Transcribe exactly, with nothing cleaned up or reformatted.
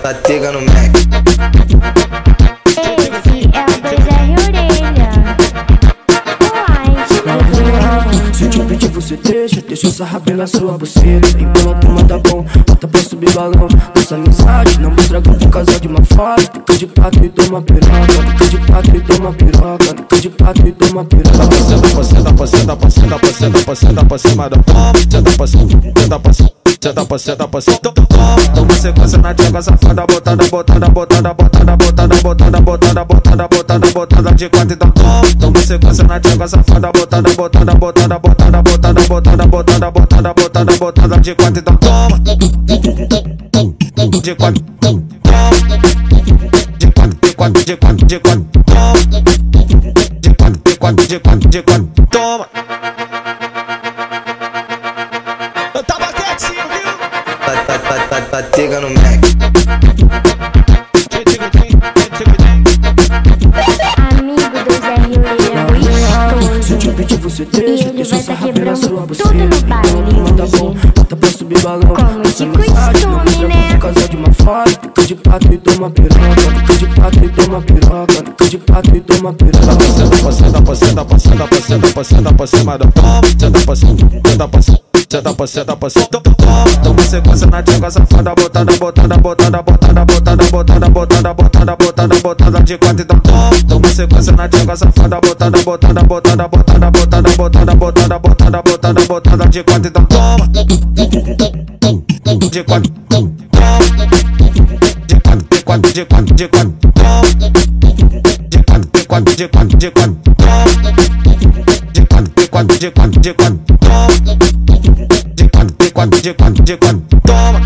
tá pegando Mac. Esse é o dois R Orelha. Se eu te pedir você deixa, deixa eu sarrar pela sua buceta. E pela turma tá bom, bota pra subir balão. Nossa amizade não mostra que um casal de uma foda. Fica de pato e toma piroca, fica de pato e toma piroca, fica de pato e toma piroca. Senta pra cima, pra cima, pra cima, pra cima, pra cima, pra cima da palma. Senta pra cima, senta pra cima, senta pra cima, pra cima. Toma sequência na tcheca safada, botada, botada, botada, botada, botada, botada, botada, botada, botada, botada de quatro então toma. Toma sequência na tcheca safada, botada, botada, botada, botada, botada, botada, botada, botada, botada, botada de quatro então toma. De quatro, toma. De quatro, de quatro, de quatro, de quatro, toma. De quatro, de quatro, de quatro, de quatro, toma. Eu tava quietinho, viu? Tá, tá, tá, tá, tá pegando Mac. Amigo dois R Orelha gostoso. Se eu te pedir você deixa, deixa eu sarrar pela sua buceta. tudo no baile, Tá bom, bota pra subir balão. Como de costume, né? Um casal de uma foda, fica de pato e toma piroca, fica de pato e toma piroca, fica de pato e toma piroca. Senta pra cima, pra cima, pra cima, pra cima, pra cima, pra cima da palma. Senta pra cima, senta pra cima, senta pra cima, pra cima. Toma sequência na tcheca safada, botada, botada, botada, botada, botada, botada, botada, botada, botada, botada de quatro então toma. Toma sequência na tcheca safada, botada, botada, botada, botada, botada, botada, botada, botada, botada, botada de quatro então toma. De quatro, toma. De quatro, de quatro, de quatro, de quatro, toma. De quatro, de quatro, de quatro, de quatro, toma. De quatro, de quatro, de quatro, de quatro, toma. De quatro, de quatro, de quatro, de quatro, toma.